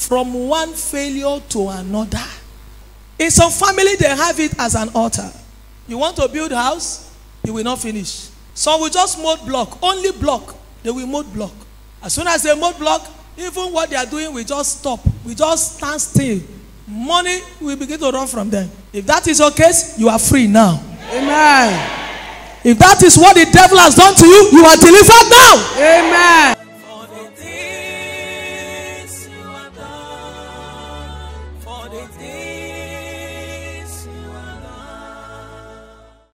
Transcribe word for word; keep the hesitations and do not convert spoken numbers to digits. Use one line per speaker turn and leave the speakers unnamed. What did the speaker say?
from one failure to another. In some family, they have it as an altar. You want to build a house, you will not finish. Some will just mold block, only block. They will mold block. As soon as they mold block, even what they are doing will just stop. We just stand still. Money will begin to run from them. If that is your case, you are free now.
Amen.
If that is what the devil has done to you, you are delivered now.
Amen.